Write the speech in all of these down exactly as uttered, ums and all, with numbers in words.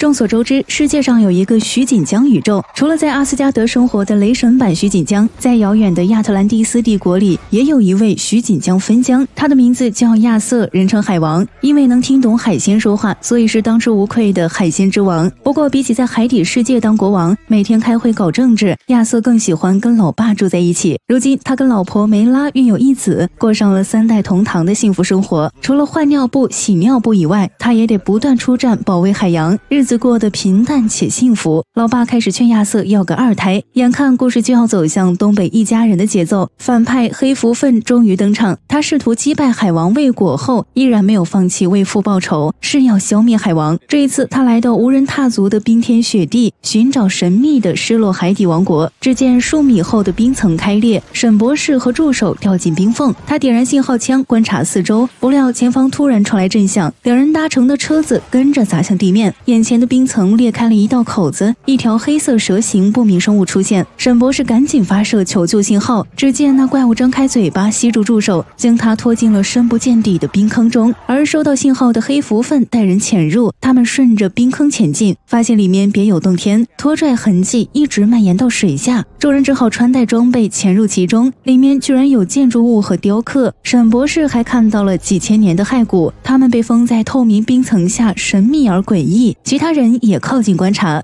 众所周知，世界上有一个徐锦江宇宙，除了在阿斯加德生活的雷神版徐锦江，在遥远的亚特兰蒂斯帝国里，也有一位徐锦江分江，他的名字叫亚瑟，人称海王。因为能听懂海鲜说话，所以是当之无愧的海鲜之王。不过，比起在海底世界当国王，每天开会搞政治，亚瑟更喜欢跟老爸住在一起。如今，他跟老婆梅拉育有一子，过上了三代同堂的幸福生活。除了换尿布、洗尿布以外，他也得不断出战保卫海洋，日子过得平淡且幸福。老爸开始劝亚瑟要个二胎，眼看故事就要走向东北一家人的节奏，反派黑福分终于登场。他试图击败海王未果后，依然没有放弃为父报仇，誓要消灭海王。这一次，他来到无人踏足的冰天雪地，寻找神秘的失落海底王国。只见数米厚的冰层开裂，沈博士和助手掉进冰缝。他点燃信号枪观察四周，不料前方突然传来震响，两人搭乘的车子跟着砸向地面，眼前的冰层裂开了一道口子，一条黑色蛇形不明生物出现。沈博士赶紧发射求救信号，只见那怪物张开嘴巴吸住助手，将他拖进了深不见底的冰坑中。而收到信号的黑福分带人潜入，他们顺着冰坑前进，发现里面别有洞天，拖拽痕迹一直蔓延到水下。众人只好穿戴装备潜入其中，里面居然有建筑物和雕刻。沈博士还看到了几千年的骸骨，他们被封在透明冰层下，神秘而诡异。其他人也靠近观察。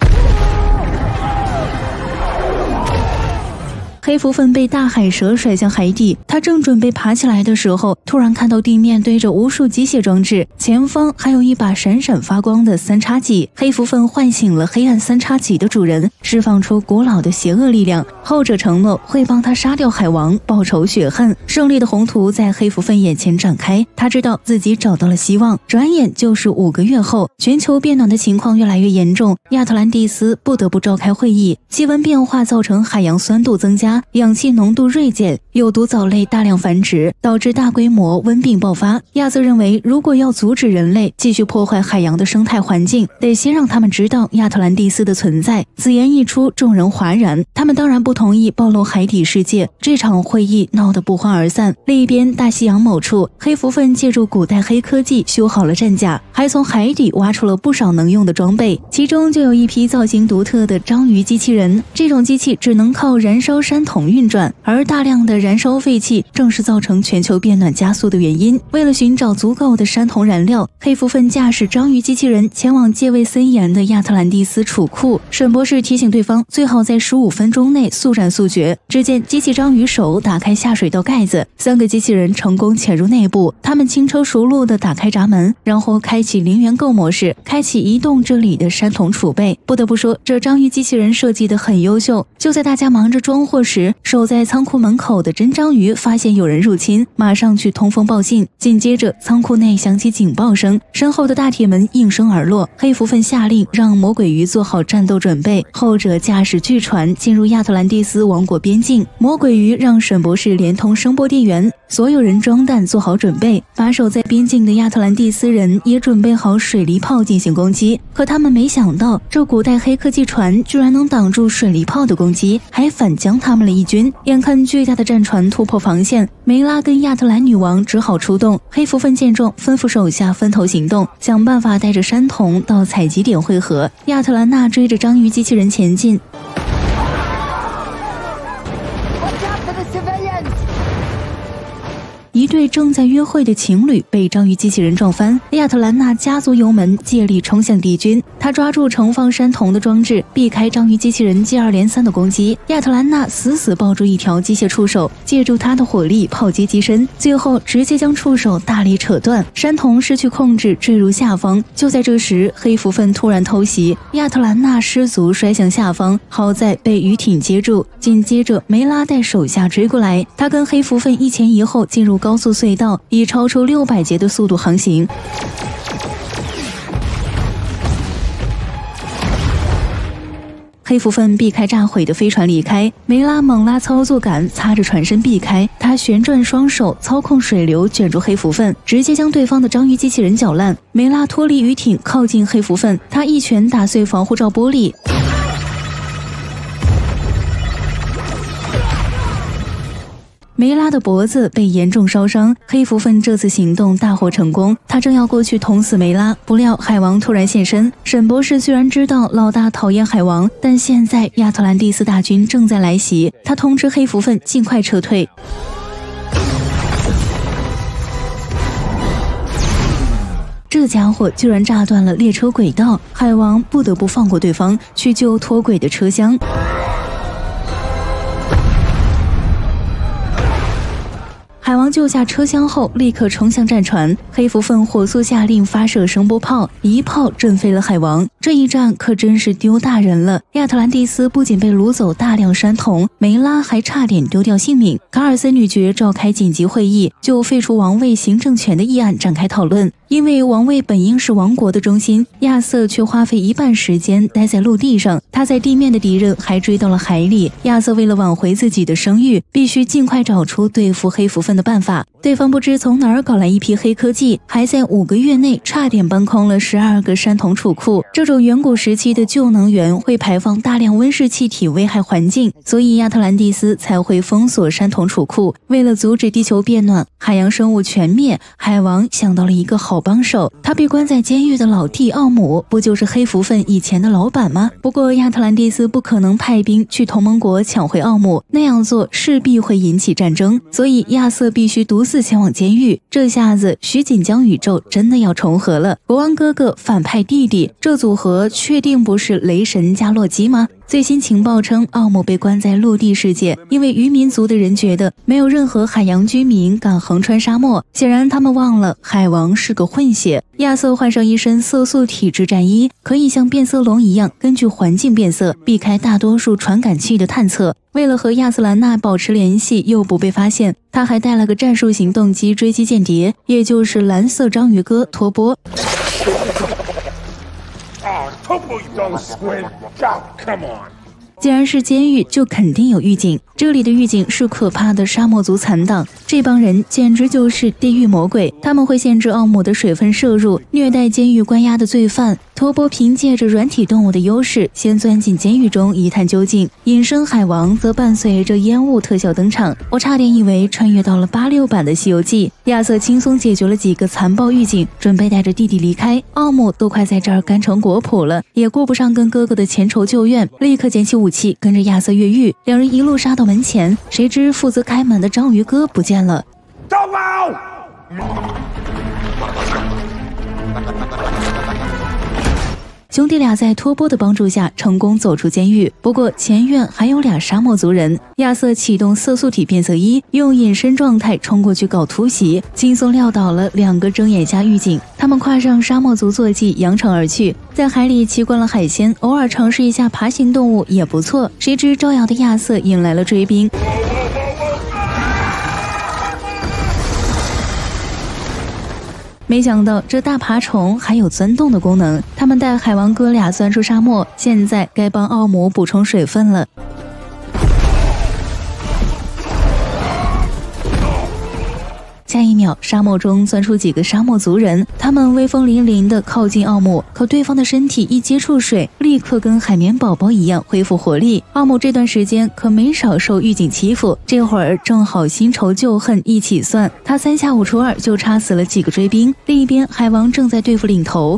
黑福分被大海蛇甩向海底，他正准备爬起来的时候，突然看到地面堆着无数机械装置，前方还有一把闪闪发光的三叉戟。黑福分唤醒了黑暗三叉戟的主人，释放出古老的邪恶力量，后者承诺会帮他杀掉海王，报仇雪恨。胜利的宏图在黑福分眼前展开，他知道自己找到了希望。转眼就是五个月后，全球变暖的情况越来越严重，亚特兰蒂斯不得不召开会议。气温变化造成海洋酸度增加，氧气浓度锐减，有毒藻类大量繁殖，导致大规模瘟病爆发。亚瑟认为，如果要阻止人类继续破坏海洋的生态环境，得先让他们知道亚特兰蒂斯的存在。此言一出，众人哗然，他们当然不同意暴露海底世界。这场会议闹得不欢而散。另一边，大西洋某处，黑福分借助古代黑科技修好了战甲，还从海底挖出了不少能用的装备，其中就有一批造型独特的章鱼机器人。这种机器只能靠燃烧山桶运转，而大量的燃烧废气正是造成全球变暖加速的原因。为了寻找足够的山铜燃料，黑福分驾驶章鱼机器人前往戒备森严的亚特兰蒂斯储库。沈博士提醒对方最好在十五分钟内速战速决。只见机器章鱼手打开下水道盖子，三个机器人成功潜入内部，他们轻车熟路地打开闸门，然后开启零元购模式，开启移动这里的山铜储备。不得不说，这章鱼机器人设计得很优秀。就在大家忙着装货时，守在仓库门口的真章鱼发现有人入侵，马上去通风报信。紧接着仓库内响起警报声，身后的大铁门应声而落。黑福分下令让魔鬼鱼做好战斗准备，后者驾驶巨船进入亚特兰蒂斯王国边境。魔鬼鱼让沈博士连通声波电源，所有人装弹做好准备。把守在边境的亚特兰蒂斯人也准备好水力炮进行攻击，可他们没想到这古代黑科技船居然能挡住水力炮的攻击，还反将他们了一军。眼看巨大的战船突破防线，梅拉跟亚特兰女王只好出动。黑福分见状，吩咐手下分头行动，想办法带着山童到采集点汇合。亚特兰娜追着章鱼机器人前进。一对正在约会的情侣被章鱼机器人撞翻，亚特兰娜加足油门，借力冲向敌军。她抓住盛放山铜的装置，避开章鱼机器人接二连三的攻击。亚特兰娜死死抱住一条机械触手，借助它的火力炮击机身，最后直接将触手大力扯断，山铜失去控制坠入下方。就在这时，黑福分突然偷袭，亚特兰娜失足摔向下方，好在被鱼艇接住。紧接着，梅拉带手下追过来，他跟黑福分一前一后进入高速隧道，以超出六百节的速度航行。黑福分避开炸毁的飞船离开，梅拉猛拉操作杆，擦着船身避开。他旋转双手，操控水流卷住黑福分，直接将对方的章鱼机器人搅烂。梅拉脱离鱼艇，靠近黑福分，他一拳打碎防护罩玻璃。 梅拉的脖子被严重烧伤。黑蝠鲼这次行动大获成功，他正要过去捅死梅拉，不料海王突然现身。沈博士虽然知道老大讨厌海王，但现在亚特兰蒂斯大军正在来袭，他通知黑蝠鲼尽快撤退。这家伙居然炸断了列车轨道，海王不得不放过对方，去救脱轨的车厢。海王救下车厢后，立刻冲向战船。黑蝠鲼火速下令发射声波炮，一炮震飞了海王。这一战可真是丢大人了！亚特兰蒂斯不仅被掳走大量山童，梅拉还差点丢掉性命。卡尔森女爵召开紧急会议，就废除王位行政权的议案展开讨论。因为王位本应是王国的中心，亚瑟却花费一半时间待在陆地上，他在地面的敌人还追到了海里。亚瑟为了挽回自己的声誉，必须尽快找出对付黑蝠鲼的办法。对方不知从哪儿搞来一批黑科技，还在五个月内差点搬空了十二个山童储库。这种远古时期的旧能源会排放大量温室气体，危害环境，所以亚特兰蒂斯才会封锁山童储库。为了阻止地球变暖，海洋生物全灭，海王想到了一个好帮手，他被关在监狱的老弟奥姆，不就是黑蝠鲼以前的老板吗？不过亚特兰蒂斯不可能派兵去同盟国抢回奥姆，那样做势必会引起战争，所以亚瑟必须独自前往监狱。这下子徐锦江宇宙真的要重合了，国王哥哥反派弟弟，这组合确定不是雷神加洛基吗？最新情报称，奥姆被关在陆地世界，因为渔民族的人觉得没有任何海洋居民敢横穿沙漠，显然他们忘了海王是个混血。亚瑟换上一身色素体质战衣，可以像变色龙一样根据环境变色，避开大多数传感器的探测。为了和亚斯兰娜保持联系又不被发现，他还带了个战术行动机追击间谍，也就是蓝色章鱼哥托波。既然是监狱，就肯定有狱警。这里的狱警是可怕的沙漠族残党，这帮人简直就是地狱魔鬼。他们会限制奥姆的水分摄入，虐待监狱关押的罪犯。托波凭借着软体动物的优势，先钻进监狱中一探究竟。隐身海王则伴随着烟雾特效登场，我差点以为穿越到了八六版的西游记。亚瑟轻松解决了几个残暴狱警，准备带着弟弟离开。奥姆都快在这儿干成果脯了，也顾不上跟哥哥的前仇旧怨，立刻捡起武器跟着亚瑟越狱。两人一路杀到门前，谁知负责开门的章鱼哥不见了。兄弟俩在托波的帮助下成功走出监狱，不过前院还有俩沙漠族人。亚瑟启动色素体变色衣，用隐身状态冲过去搞突袭，轻松撂倒了两个睁眼瞎狱警。他们跨上沙漠族坐骑，扬长而去。在海里骑惯了海鲜，偶尔尝试一下爬行动物也不错。谁知招摇的亚瑟引来了追兵。没想到这大爬虫还有钻洞的功能，他们带海王哥俩钻出沙漠，现在该帮奥姆补充水分了。下一秒，沙漠中钻出几个沙漠族人，他们威风凛凛地靠近奥姆，可对方的身体一接触水，立刻跟海绵宝宝一样恢复活力。奥姆这段时间可没少受狱警欺负，这会儿正好新仇旧恨一起算，他三下五除二就插死了几个追兵。另一边，海王正在对付领头。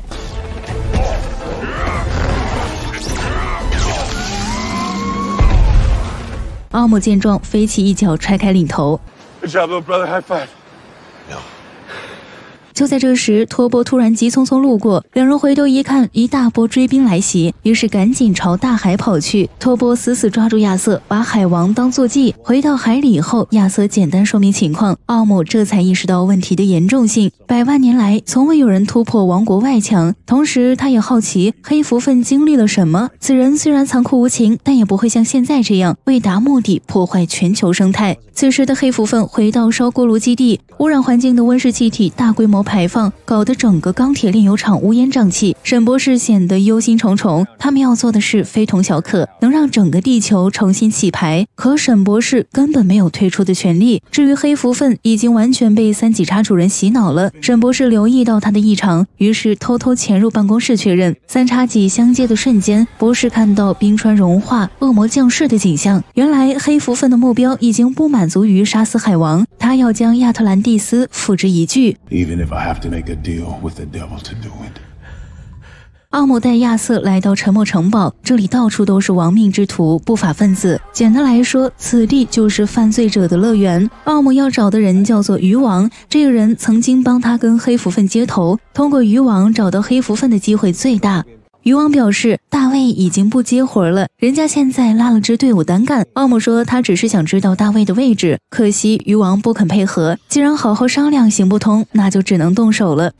奥姆见状，飞起一脚踹开领头。 Good job, little brother. High five. No. 就在这时，托波突然急匆匆路过，两人回头一看，一大波追兵来袭，于是赶紧朝大海跑去。托波死死抓住亚瑟，把海王当坐骑。回到海里后，亚瑟简单说明情况，奥姆这才意识到问题的严重性。百万年来，从未有人突破王国外墙。同时，他也好奇黑蝠鲼经历了什么。此人虽然残酷无情，但也不会像现在这样为达目的破坏全球生态。此时的黑蝠鲼回到烧锅炉基地，污染环境的温室气体大规模排放，搞得整个钢铁炼油厂乌烟瘴气。沈博士显得忧心忡忡，他们要做的事非同小可，能让整个地球重新起牌。可沈博士根本没有退出的权利。至于黑蝠粪，已经完全被三级叉主人洗脑了。沈博士留意到他的异常，于是偷偷潜入办公室确认。三叉戟相接的瞬间，博士看到冰川融化、恶魔降世的景象。原来黑蝠粪的目标已经不满足于杀死海王，他要将亚特兰蒂斯付之一炬。 Even if I have to make a deal with the devil to do it. 奥姆带亚瑟来到沉默城堡，这里到处都是亡命之徒、不法分子。简单来说，此地就是犯罪者的乐园。奥姆要找的人叫做鱼王，这个人曾经帮他跟黑蝠粪接头，通过鱼王找到黑蝠粪的机会最大。鱼王表示，大卫已经不接活了，人家现在拉了支队伍单干。奥姆说他只是想知道大卫的位置，可惜鱼王不肯配合。既然好好商量行不通，那就只能动手了。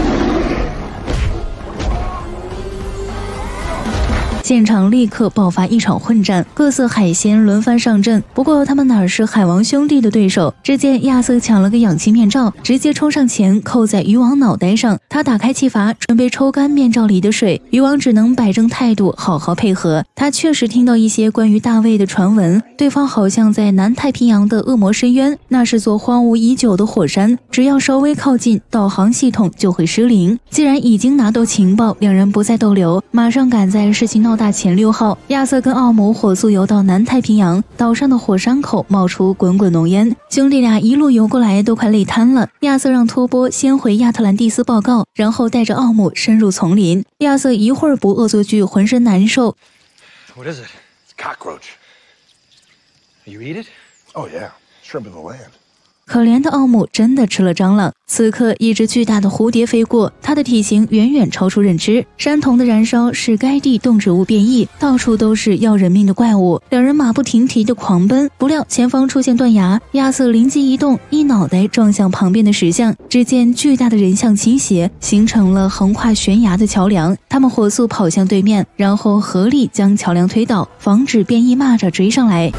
现场立刻爆发一场混战，各色海鲜轮番上阵。不过他们哪是海王兄弟的对手？只见亚瑟抢了个氧气面罩，直接冲上前扣在鱼王脑袋上。他打开气阀，准备抽干面罩里的水。鱼王只能摆正态度，好好配合。他确实听到一些关于大卫的传闻，对方好像在南太平洋的恶魔深渊，那是座荒芜已久的火山，只要稍微靠近，导航系统就会失灵。既然已经拿到情报，两人不再逗留，马上赶在事情闹大前六号，亚瑟跟奥姆火速游到南太平洋岛上的火山口，冒出滚滚浓烟。兄弟俩一路游过来都快累瘫了。亚瑟让托波先回亚特兰蒂斯报告，然后带着奥姆深入丛林。亚瑟一会儿不恶作剧，浑身难受。 What is it? It's cockroach. You eat it? Oh yeah, shrimp in the land. 可怜的奥姆真的吃了蟑螂。此刻，一只巨大的蝴蝶飞过，它的体型远远超出认知。山瞳的燃烧使该地动植物变异，到处都是要人命的怪物。两人马不停蹄地狂奔，不料前方出现断崖，亚瑟灵机一动，一脑袋撞向旁边的石像。只见巨大的人像倾斜，形成了横跨悬崖的桥梁。他们火速跑向对面，然后合力将桥梁推倒，防止变异蚂蚱追上来。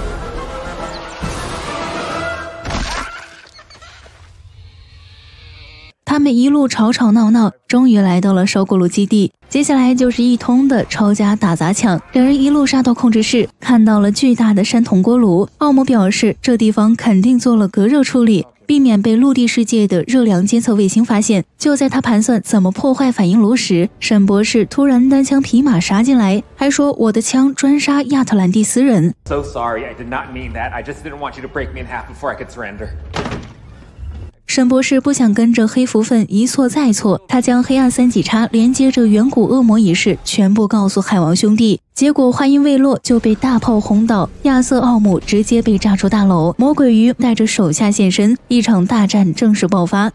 他们一路吵吵闹闹，终于来到了烧锅炉基地。接下来就是一通的抄家打砸抢，两人一路杀到控制室，看到了巨大的山铜锅炉。奥姆表示，这地方肯定做了隔热处理，避免被陆地世界的热量监测卫星发现。就在他盘算怎么破坏反应炉时，沈博士突然单枪匹马杀进来，还说我的枪专杀亚特兰蒂斯人。 So sorry, I did not mean that. I just didn't want you to break me in half before I could surrender. 沈博士不想跟着黑蝠粪一错再错，他将黑暗三级叉连接着远古恶魔一事全部告诉海王兄弟，结果话音未落就被大炮轰倒，亚瑟、奥姆直接被炸出大楼，魔鬼鱼带着手下现身，一场大战正式爆发。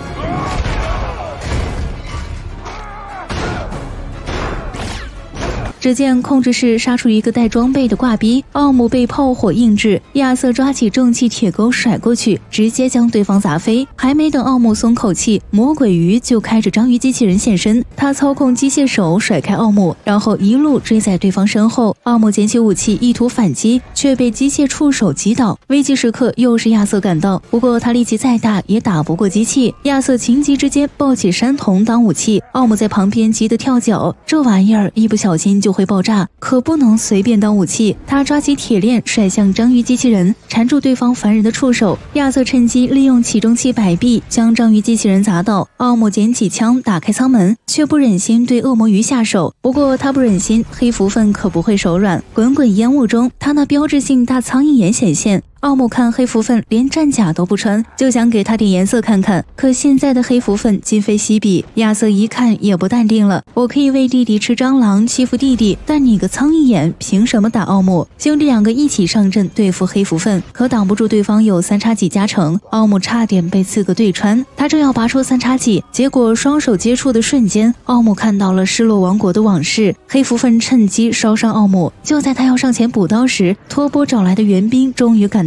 只见控制室杀出一个带装备的挂逼，奥姆被炮火硬制，亚瑟抓起重器铁钩甩过去，直接将对方砸飞。还没等奥姆松口气，魔鬼鱼就开着章鱼机器人现身，他操控机械手甩开奥姆，然后一路追在对方身后。奥姆捡起武器意图反击，却被机械触手击倒。危急时刻又是亚瑟赶到，不过他力气再大也打不过机器。亚瑟情急之间抱起山铜当武器，奥姆在旁边急得跳脚，这玩意儿一不小心就会爆炸，可不能随便当武器。他抓起铁链甩向章鱼机器人，缠住对方烦人的触手。亚瑟趁机利用起重器摆臂，将章鱼机器人砸倒。奥姆捡起枪打开舱门，却不忍心对恶魔鱼下手。不过他不忍心黑蝠粪可不会手软，滚滚烟雾中，他那标志性大苍蝇眼显现。奥姆看黑蝠粪连战甲都不穿，就想给他点颜色看看。可现在的黑蝠粪今非昔比，亚瑟一看也不淡定了。我可以为弟弟吃蟑螂，欺负弟弟，但你个苍蝇眼凭什么打奥姆？兄弟两个一起上阵对付黑蝠粪，可挡不住对方有三叉戟加成，奥姆差点被刺个对穿。他正要拔出三叉戟，结果双手接触的瞬间，奥姆看到了失落王国的往事。黑蝠粪趁机烧伤奥姆，就在他要上前补刀时，托波找来的援兵终于赶到。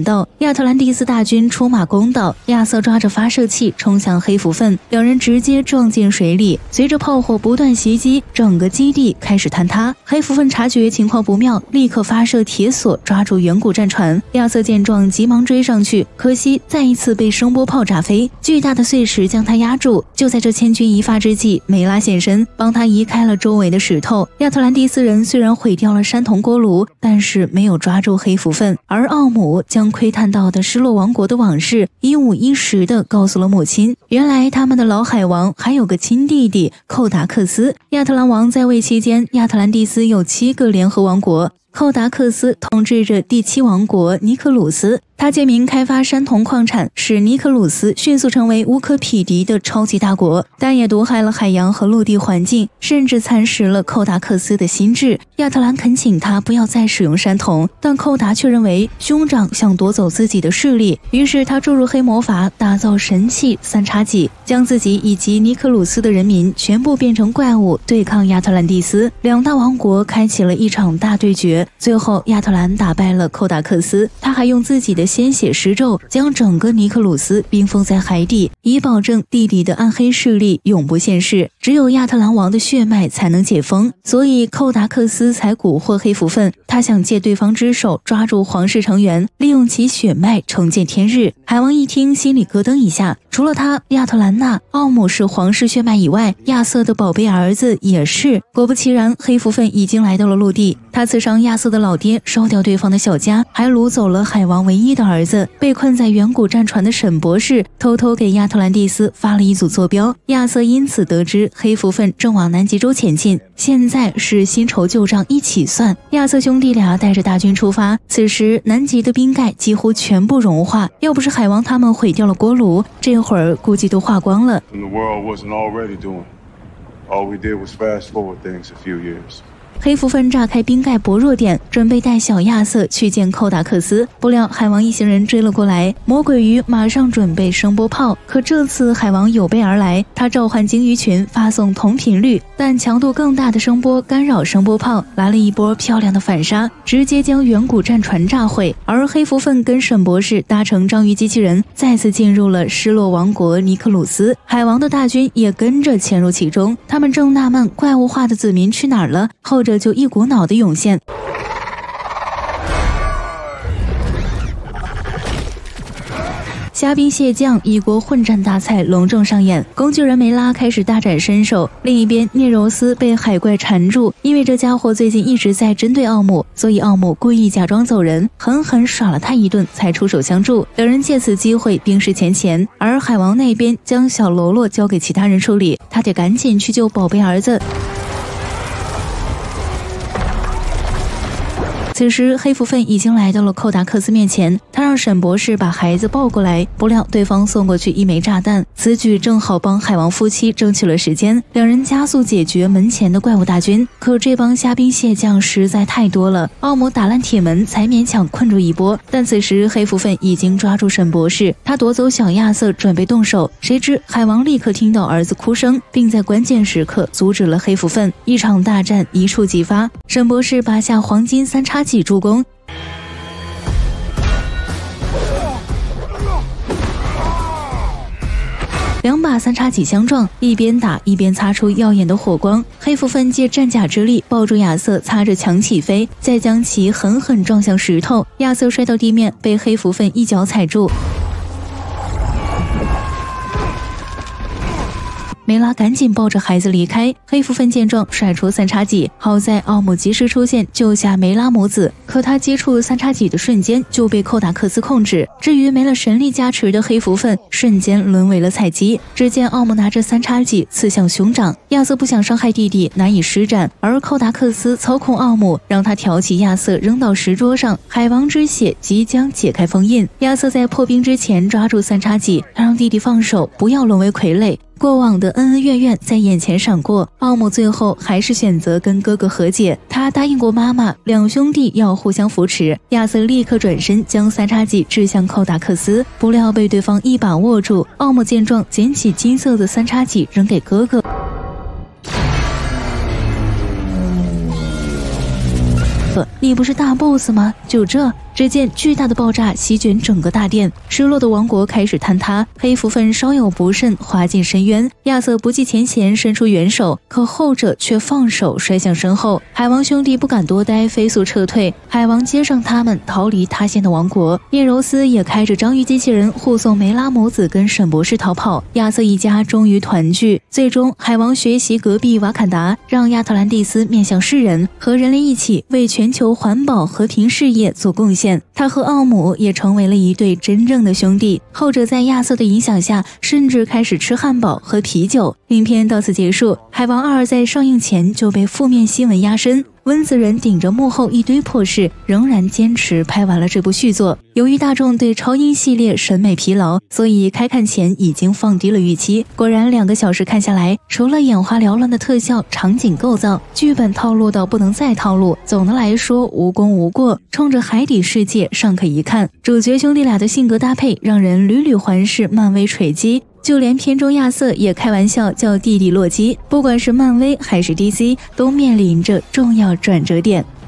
到，亚特兰蒂斯大军出马攻岛，亚瑟抓着发射器冲向黑蝠粪，两人直接撞进水里。随着炮火不断袭击，整个基地开始坍塌。黑蝠粪察觉情况不妙，立刻发射铁索抓住远古战船。亚瑟见状急忙追上去，可惜再一次被声波炮炸飞，巨大的碎石将他压住。就在这千钧一发之际，梅拉现身，帮他移开了周围的石头。亚特兰蒂斯人虽然毁掉了山铜锅炉，但是没有抓住黑蝠粪，而奥姆将窥探到的失落王国的往事一五一十地告诉了母亲。原来他们的老海王还有个亲弟弟寇达克斯。亚特兰王在位期间，亚特兰蒂斯有七个联合王国，寇达克斯统治着第七王国尼克鲁斯。他借名开发山铜矿产，使尼克鲁斯迅速成为无可匹敌的超级大国，但也毒害了海洋和陆地环境，甚至蚕食了寇达克斯的心智。亚特兰恳请他不要再使用山铜，但寇达却认为兄长想夺走自己的势力，于是他注入黑魔法，打造神器三叉戟，将自己以及尼克鲁斯的人民全部变成怪物，对抗亚特兰蒂斯。两大王国开启了一场大对决，最后亚特兰打败了寇达克斯，他还用自己的鲜血施咒，将整个尼克鲁斯冰封在海底，以保证地底的暗黑势力永不现世。只有亚特兰王的血脉才能解封，所以寇达克斯才蛊惑黑蝠粪，他想借对方之手抓住皇室成员，利用其血脉重见天日。海王一听，心里咯噔一下，除了他，亚特兰娜、奥姆是皇室血脉以外，亚瑟的宝贝儿子也是。果不其然，黑蝠粪已经来到了陆地，他刺伤亚瑟的老爹，烧掉对方的小家，还掳走了海王唯一的儿子。被困在远古战船的沈博士偷偷给亚特兰蒂斯发了一组坐标，亚瑟因此得知黑蝠粪正往南极洲前进，现在是新仇旧账一起算。亚瑟兄弟俩带着大军出发，此时南极的冰盖几乎全部融化，要不是海王他们毁掉了锅炉，这会儿估计都化光了。黑蝠粪炸开冰盖薄弱点，准备带小亚瑟去见寇达克斯，不料海王一行人追了过来，魔鬼鱼马上准备声波炮，可这次海王有备而来，他召唤鲸鱼群发送同频率但强度更大的声波干扰声波炮，来了一波漂亮的反杀，直接将远古战船炸毁。而黑蝠粪跟沈博士搭乘章鱼机器人再次进入了失落王国尼克鲁斯，海王的大军也跟着潜入其中，他们正纳闷怪物化的子民去哪儿了，后者就一股脑的涌现。虾兵蟹将异国混战大赛隆重上演，工具人梅拉开始大展身手，另一边聂柔斯被海怪缠住，因为这家伙最近一直在针对奥姆，所以奥姆故意假装走人，狠狠耍了他一顿才出手相助，两人借此机会冰释前嫌。而海王那边将小喽啰交给其他人处理，他得赶紧去救宝贝儿子。此时黑蝠粪已经来到了寇达克斯面前，他让沈博士把孩子抱过来，不料对方送过去一枚炸弹，此举正好帮海王夫妻争取了时间，两人加速解决门前的怪物大军。可这帮虾兵蟹将实在太多了，奥姆打烂铁门才勉强困住一波，但此时黑蝠粪已经抓住沈博士，他夺走小亚瑟准备动手，谁知海王立刻听到儿子哭声，并在关键时刻阻止了黑蝠粪，一场大战一触即发。沈博士拔下黄金三叉戟助攻，两把三叉戟相撞，一边打一边擦出耀眼的火光。黑蝠粪借战甲之力抱住亚瑟，擦着墙起飞，再将其狠狠撞向石头。亚瑟摔到地面，被黑蝠粪一脚踩住。梅拉赶紧抱着孩子离开，黑蝠粪见状甩出三叉戟，好在奥姆及时出现救下梅拉母子，可他接触三叉戟的瞬间就被寇达克斯控制。至于没了神力加持的黑蝠粪，瞬间沦为了菜鸡。只见奥姆拿着三叉戟刺向兄长，亚瑟不想伤害弟弟，难以施展，而寇达克斯操控奥姆，让他挑起亚瑟扔到石桌上，海王之血即将解开封印。亚瑟在破冰之前抓住三叉戟，他让弟弟放手，不要沦为傀儡。过往的恩恩怨怨在眼前闪过，奥姆最后还是选择跟哥哥和解，他答应过妈妈，两兄弟要互相扶持。亚瑟立刻转身将三叉戟掷向寇达克斯，不料被对方一把握住。奥姆见状，捡起金色的三叉戟扔给哥哥。你不是大 boss 吗？就这， 只见巨大的爆炸席卷整个大殿，失落的王国开始坍塌，黑蝠鲼稍有不慎滑进深渊。亚瑟不计前嫌伸出援手，可后者却放手摔向身后。海王兄弟不敢多待，飞速撤退。海王接上他们，逃离塌陷的王国。叶柔斯也开着章鱼机器人护送梅拉母子跟沈博士逃跑。亚瑟一家终于团聚。最终，海王学习隔壁瓦坎达，让亚特兰蒂斯面向世人，和人类一起为全球环保和平事业做贡献。他和奥姆也成为了一对真正的兄弟。后者在亚瑟的影响下，甚至开始吃汉堡和啤酒。影片到此结束。海王二在上映前就被负面新闻压身。温子仁顶着幕后一堆破事，仍然坚持拍完了这部续作。由于大众对超英系列审美疲劳，所以开看前已经放低了预期。果然，两个小时看下来，除了眼花缭乱的特效、场景构造，剧本套路到不能再套路，总的来说无功无过。冲着海底世界尚可一看，主角兄弟俩的性格搭配让人屡屡环视漫威锤击。就连片中亚瑟也开玩笑叫弟弟洛基。不管是漫威还是 D C， 都面临着重要转折点。